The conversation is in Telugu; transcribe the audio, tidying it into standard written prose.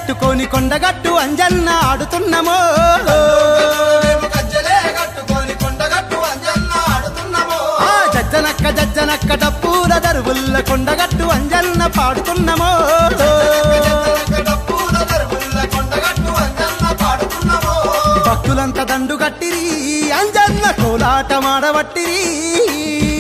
కట్టుకొని కొండగట్టు అంజన్న ఆడుతున్నమో జజ్జనక్క జజ్జనక్క డప్పుల దరువుల్ల కొండగట్టు అంజన్న పాడుతున్నమో భక్తులంతా దండు గట్టిరి అంజన్న కోలాట మాడబట్టిరి